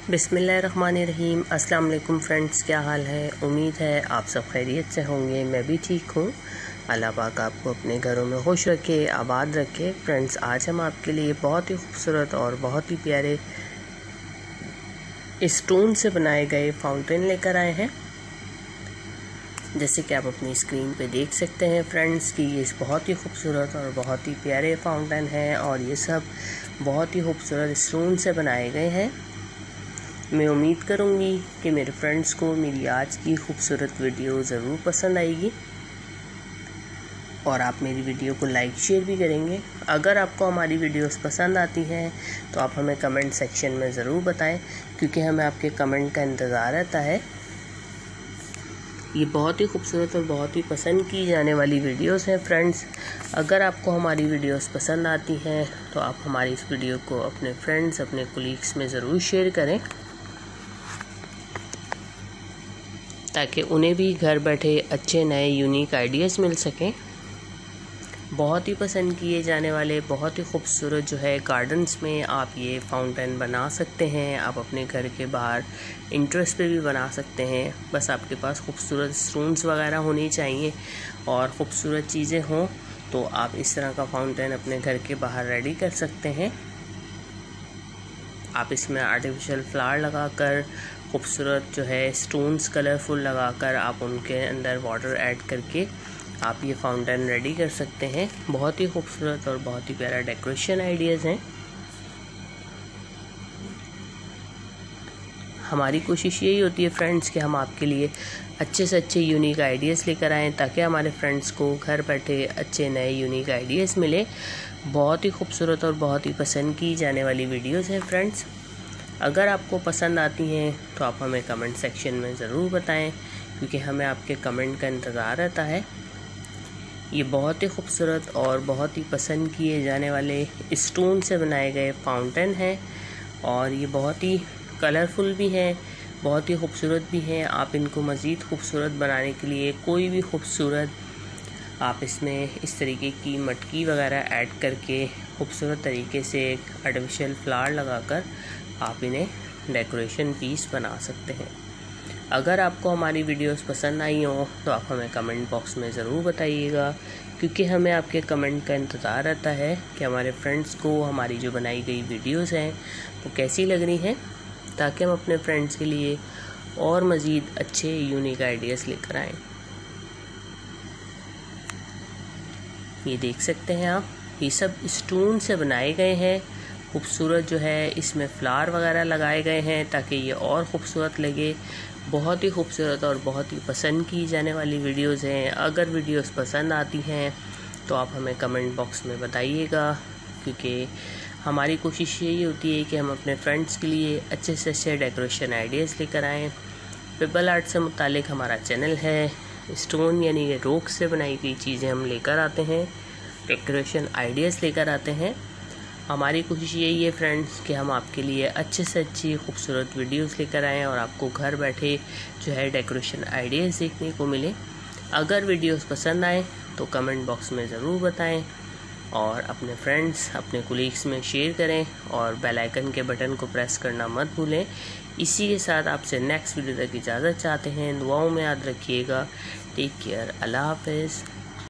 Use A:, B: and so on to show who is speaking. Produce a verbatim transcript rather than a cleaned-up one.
A: बिस्मिल्लाहिर्रहमानिर्रहीम। अस्सलाम वालेकुम फ्रेंड्स, क्या हाल है? उम्मीद है आप सब खैरियत से होंगे। मैं भी ठीक हूँ। अल्लाह पाक आपको अपने घरों में खुश रखे, आबाद रखे। फ्रेंड्स, आज हम आपके लिए बहुत ही खूबसूरत और बहुत ही प्यारे स्टोन से बनाए गए फाउंटेन लेकर आए हैं। जैसे कि आप अपनी स्क्रीन पे देख सकते हैं फ्रेंड्स कि ये बहुत ही खूबसूरत और बहुत ही प्यारे फाउंटेन हैं और ये सब बहुत ही खूबसूरत स्टोन से बनाए गए हैं। मैं उम्मीद करूंगी कि मेरे फ्रेंड्स को मेरी आज की खूबसूरत वीडियो ज़रूर पसंद आएगी और आप मेरी वीडियो को लाइक शेयर भी करेंगे। अगर आपको हमारी वीडियोस पसंद आती हैं तो आप हमें कमेंट सेक्शन में ज़रूर बताएं, क्योंकि हमें आपके कमेंट का इंतज़ार रहता है। ये बहुत ही खूबसूरत और बहुत ही पसंद की जाने वाली वीडियोस हैं फ्रेंड्स। अगर आपको हमारी वीडियोस पसंद आती हैं तो आप हमारी इस वीडियो को अपने फ्रेंड्स, अपने कोलीग्स में ज़रूर शेयर करें, ताकि उन्हें भी घर बैठे अच्छे नए यूनिक आइडियाज़ मिल सकें। बहुत ही पसंद किए जाने वाले बहुत ही खूबसूरत जो है गार्डन्स में आप ये फाउंटेन बना सकते हैं। आप अपने घर के बाहर इंटरेस पे भी बना सकते हैं। बस आपके पास खूबसूरत स्टोन्स वगैरह होनी चाहिए और ख़ूबसूरत चीज़ें हों तो आप इस तरह का फाउंटेन अपने घर के बाहर रेडी कर सकते हैं। आप इसमें आर्टिफिशियल फ्लावर लगाकर, खूबसूरत जो है स्टोन्स कलरफुल लगाकर, आप उनके अंदर वाटर ऐड करके आप ये फाउंटेन रेडी कर सकते हैं। बहुत ही खूबसूरत और बहुत ही प्यारा डेकोरेशन आइडियाज़ हैं। हमारी कोशिश यही होती है फ्रेंड्स कि हम आपके लिए अच्छे से अच्छे यूनिक आइडियाज़ लेकर आएँ, ताकि हमारे फ्रेंड्स को घर बैठे अच्छे नए यूनिक आइडियाज़ मिले। बहुत ही खूबसूरत और बहुत ही पसंद की जाने वाली वीडियोज़ हैं फ्रेंड्स। अगर आपको पसंद आती हैं तो आप हमें कमेंट सेक्शन में ज़रूर बताएं, क्योंकि हमें आपके कमेंट का इंतज़ार रहता है। ये बहुत ही खूबसूरत और बहुत ही पसंद किए जाने वाले स्टोन से बनाए गए फाउंटेन हैं और ये बहुत ही कलरफुल भी हैं, बहुत ही खूबसूरत भी हैं। आप इनको मज़ीद खूबसूरत बनाने के लिए कोई भी खूबसूरत आप इसमें इस तरीके की मटकी वगैरह ऐड करके खूबसूरत तरीके से एक आर्टिफिशियल फ्लावर लगाकर आप इन्हें डेकोरेशन पीस बना सकते हैं। अगर आपको हमारी वीडियोस पसंद आई हो तो आप हमें कमेंट बॉक्स में ज़रूर बताइएगा, क्योंकि हमें आपके कमेंट का इंतज़ार रहता है कि हमारे फ्रेंड्स को हमारी जो बनाई गई वीडियोस हैं वो कैसी लग रही हैं, ताकि हम अपने फ्रेंड्स के लिए और मज़ीद अच्छे यूनिक आइडियाज़ लेकर आएँ। ये देख सकते हैं आप, ये सब स्टोन से बनाए गए हैं। खूबसूरत जो है इसमें फ्लावर वगैरह लगाए गए हैं ताकि ये और ख़ूबसूरत लगे। बहुत ही खूबसूरत और बहुत ही पसंद की जाने वाली वीडियोस हैं। अगर वीडियोस पसंद आती हैं तो आप हमें कमेंट बॉक्स में बताइएगा, क्योंकि हमारी कोशिश यही होती है कि हम अपने फ्रेंड्स के लिए अच्छे से अच्छे डेकोरेशन आइडियाज़ लेकर आएँ। पेबल आर्ट से मुतालिक हमारा चैनल है। स्टोन यानी रोक से बनाई गई चीज़ें हम लेकर आते हैं, डेकोरेशन आइडियाज़ लेकर आते हैं। हमारी कोशिश यही है फ्रेंड्स कि हम आपके लिए अच्छे से अच्छी खूबसूरत वीडियोस लेकर आएँ और आपको घर बैठे जो है डेकोरेशन आइडियाज़ देखने को मिले। अगर वीडियोस पसंद आए तो कमेंट बॉक्स में ज़रूर बताएं और अपने फ्रेंड्स, अपने कोलीग्स में शेयर करें और बेल आइकन के बटन को प्रेस करना मत भूलें। इसी के साथ आपसे नेक्स्ट वीडियो तक इजाज़त चाहते हैं। दुआओं में याद रखिएगा। Take care. अल्लाह हाफ़िज़।